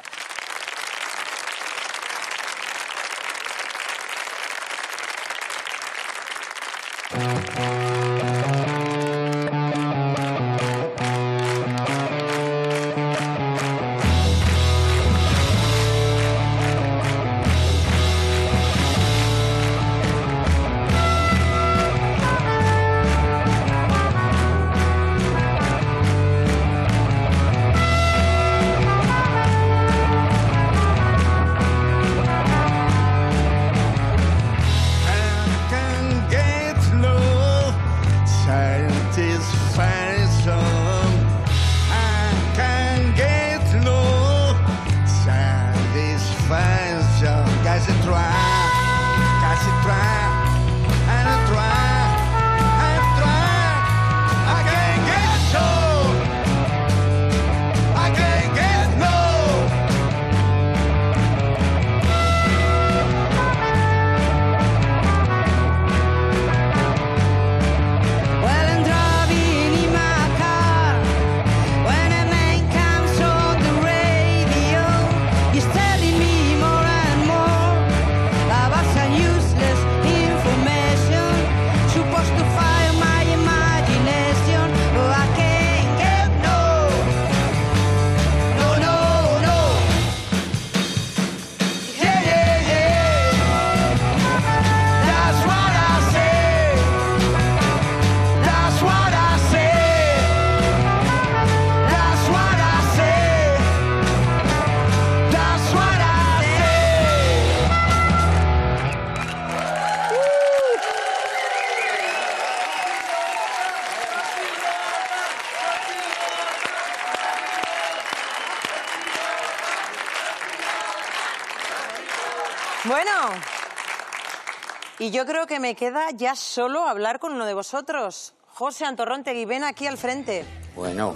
Bueno, y yo creo que me queda ya solo hablar con uno de vosotros. José Antorrontegui, ven aquí al frente. Bueno.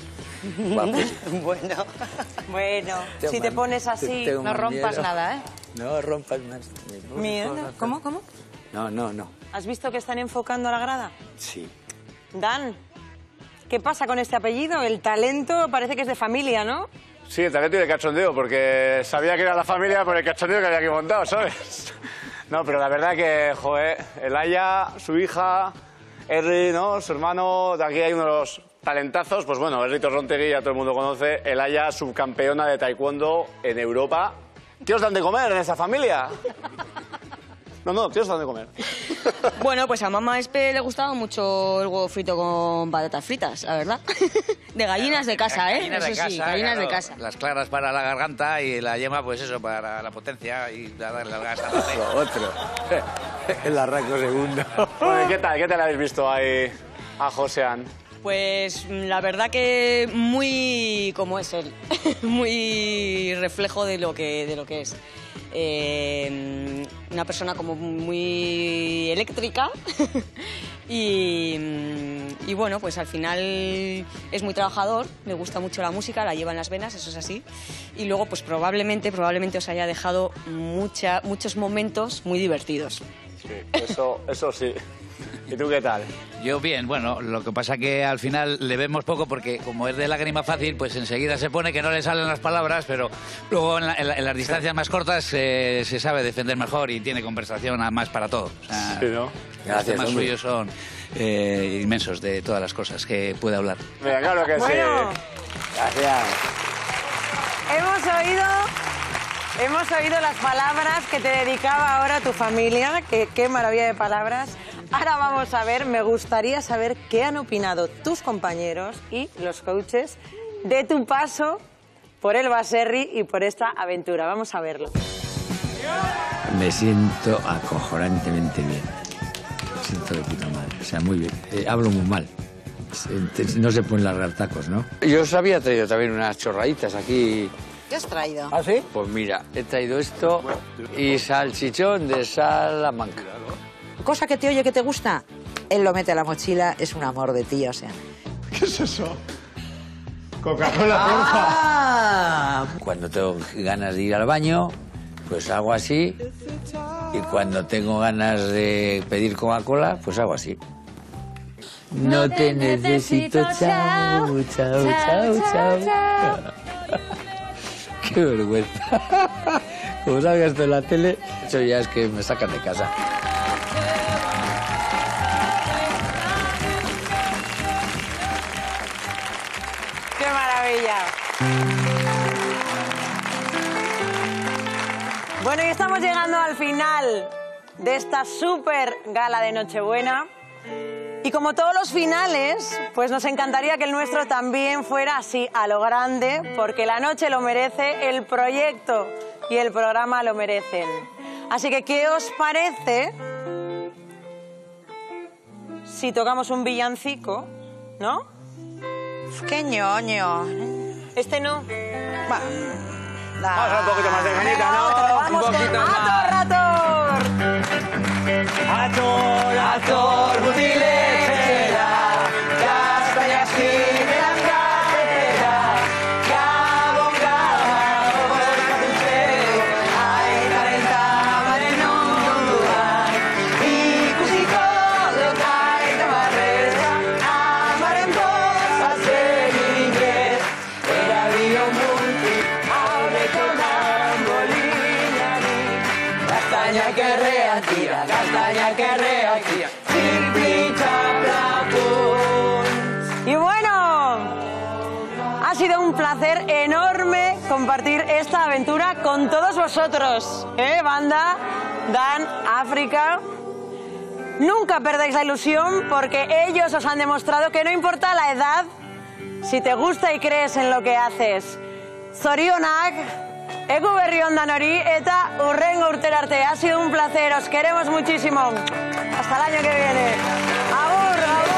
Bueno. Bueno, si te pones así, tengo no más rompas miedo. nada, ¿eh? No rompas más. Miedo. ¿Cómo? No. ¿Has visto que están enfocando a la grada? Sí. Dan, ¿qué pasa con este apellido? El talento parece que es de familia, ¿no? Sí, el talento y el cachondeo, porque sabía que era la familia por el cachondeo que había aquí montado, ¿sabes? No, pero la verdad que, joder, Elaya, su hija, Erri, ¿no? Su hermano, de aquí hay unos talentazos, pues bueno, Erri Torrontegui ya todo el mundo conoce, Elaya, subcampeona de taekwondo en Europa. ¿Qué os dan de comer en esa familia? No, ¿qué os dan de comer? Bueno, pues a mamá Espe le gustaba mucho el huevo frito con patatas fritas, la verdad. De gallinas de casa, ¿eh? Gallinas de Eso sí, casa, gallinas claro. de casa. Las claras para la garganta y la yema, pues eso, para la potencia y darle las gas a la cena. Otro. El arranco segundo. Bueno, ¿qué tal habéis visto ahí a Josean? Pues la verdad que muy como es él, muy reflejo de lo que es. Una persona como muy eléctrica, Y bueno, pues al final es muy trabajador, le gusta mucho la música, la lleva en las venas, eso es así. Y luego, pues probablemente os haya dejado muchos momentos muy divertidos. Sí, eso sí. ¿Y tú qué tal? Yo bien, bueno, lo que pasa que al final le vemos poco porque como es de lágrima fácil, pues enseguida se pone que no le salen las palabras, pero luego en las distancias más cortas se sabe defender mejor y tiene conversación más para todo. O sea, sí, ¿no? Los temas suyos son inmensos de todas las cosas que puede hablar. Mira, claro que Bueno. sí. Gracias. Hemos oído las palabras que te dedicaba ahora tu familia. Qué maravilla de palabras. Ahora vamos a ver, me gustaría saber qué han opinado tus compañeros y los coaches de tu paso por el Baserri y por esta aventura. Vamos a verlo. Me siento acojonantemente bien. Me siento de puta madre. O sea, muy bien. Hablo muy mal. No se pueden largar tacos, ¿no? Yo os había traído también unas chorraditas aquí. ¿Qué has traído? ¿Ah, sí? Pues mira, he traído esto y salchichón de Salamanca. Cosa que te oye que te gusta, él lo mete a la mochila, es un amor de tío, o sea. ¿Qué es eso? Coca-Cola, porfa. Cuando tengo ganas de ir al baño, pues hago así. Y cuando tengo ganas de pedir Coca-Cola, pues hago así. No te necesito, chao, chao, chao, chao. Qué vergüenza. Como salga esto en la tele, eso ya es que me sacan de casa. ¡Qué maravilla! Bueno, y estamos llegando al final de esta súper gala de Nochebuena. Y como todos los finales, pues nos encantaría que el nuestro también fuera así, a lo grande, porque la noche lo merece, el proyecto y el programa lo merecen. Así que, ¿qué os parece si tocamos un villancico, no? ¡Qué ñoño! Este no. Va. Vamos a un poquito más de ganita, ¿no? Vamos un poquito con más. Ator, Ator, Ator, butilechera, castañas giran carretera, gabon, gabon, bozkatutxero, aitaren tamaren ondoan, ikusiko dut aita barreza, amaren bozatzen inez, erabilon multi, aurreko danbolinari, castañak errean tira, castañak errean tira, Y bueno, ha sido un placer enorme compartir esta aventura con todos vosotros, banda, Dan, África. Nunca perdáis la ilusión porque ellos os han demostrado que no importa la edad, si te gusta y crees en lo que haces. Zorionak, egu berri on danori eta hurrengo urtera arte. Ha sido un placer, os queremos muchísimo. Hasta el año que viene. Agur, agur.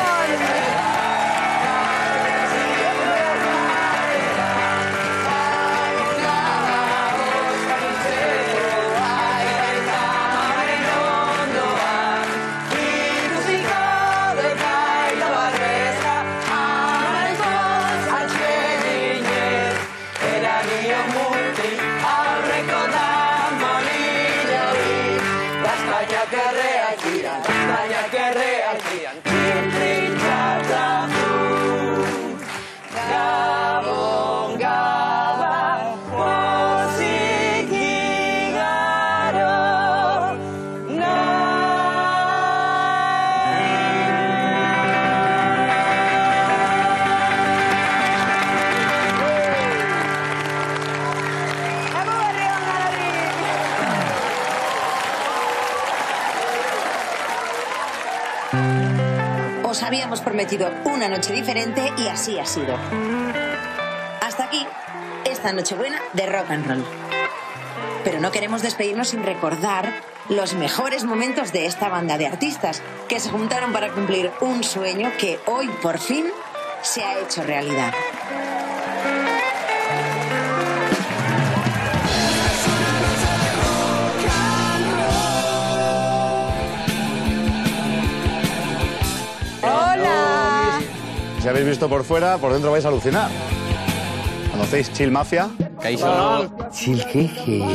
Gabon, gaba, pozik igaro, Os habíamos prometido una noche diferente y así ha sido. Hasta aquí esta Nochebuena de rock and roll. Pero no queremos despedirnos sin recordar los mejores momentos de esta banda de artistas que se juntaron para cumplir un sueño que hoy por fin se ha hecho realidad. si habéis visto por fuera, por dentro vais a alucinar. ¿Conocéis Chill Mafia? ¿Chill qué?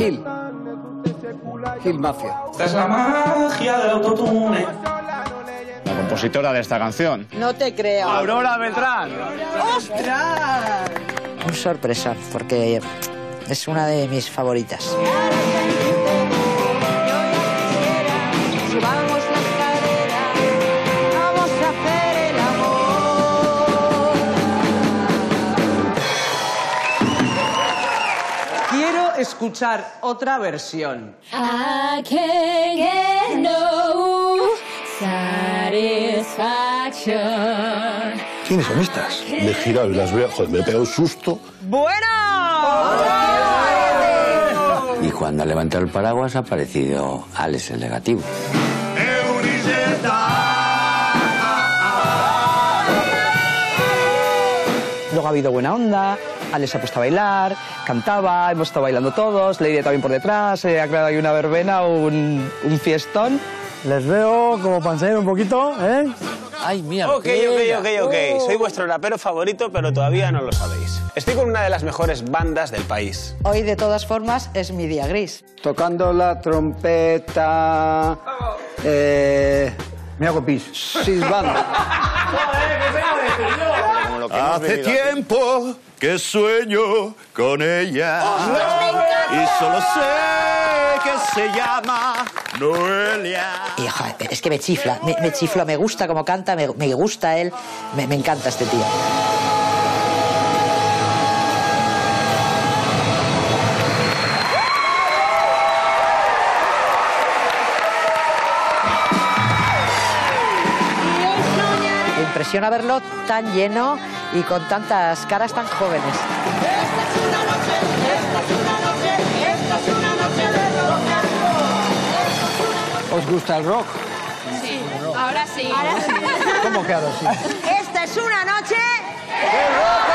Chill Mafia. Esta es la magia del autotune. La compositora de esta canción. No te creo. Aurora Beltrán. ¡Ostras! Un sorpresa, porque es una de mis favoritas. Subamos las caderas, vamos a hacer el amor. Quiero escuchar otra versión. I can't get no satisfaction. ¿Quiénes son estas? Me he girado y las veo. Joder, me he pegado un susto. ¡Bueno! Y cuando ha levantado el paraguas ha aparecido Alex el negativo. Luego ha habido buena onda, Alex se ha puesto a bailar, cantaba, hemos estado bailando todos, Leire también por detrás, se ha creado ahí una verbena, un fiestón. Les veo como para enseñar un poquito, ¿eh? Ay, mira. Ok. Soy vuestro rapero favorito, pero todavía no lo sabéis. Estoy con una de las mejores bandas del país. Hoy, de todas formas, es mi día gris. Tocando la trompeta. Me hago pis. Silbando. Hace tiempo que sueño con ella. Y solo sé que se llama Noelia. Y, joder, es que me chifla, me gusta cómo canta, me gusta él, me encanta este tío. Me impresiona verlo tan lleno y con tantas caras tan jóvenes. ¿Os gusta el rock? Sí, ahora sí. ¿Cómo que ahora sí? Esta es una noche ¡de rock!